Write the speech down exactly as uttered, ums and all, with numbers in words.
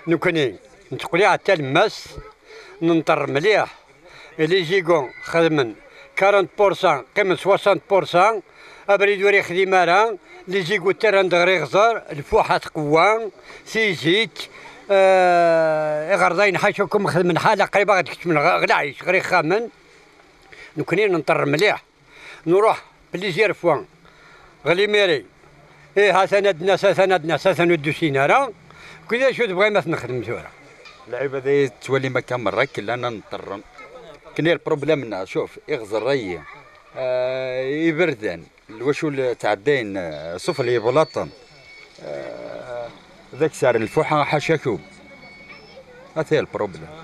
نكوني نتقولي حتى الماس ننطر مليح اللي يجيكم خدمن أربعين بالمئة قيمة ثمانين بالمئة أبريد وري خدمة راه اللي يجيكو التران دغري غزار الفوحة تقوى سيجيت آه غرضين حاشاكم خدمن حالة قريبة غتكتب من غدا عيش غير خامن نكوني ننطر مليح نروح بليزير فوا غلي ميري ايه ها سندنا سندنا سندو سينارا كذا شو تبغي ما نخدم زوره اللعيبه ذي تولي مكان مراك لأننا نضطر كنا البروبليم شوف يغزر ري آه يبردن الوشو تعدين آه صفر يبلاطن آه ذاك سعر الفوحه حاشاكو هذا البروبليم.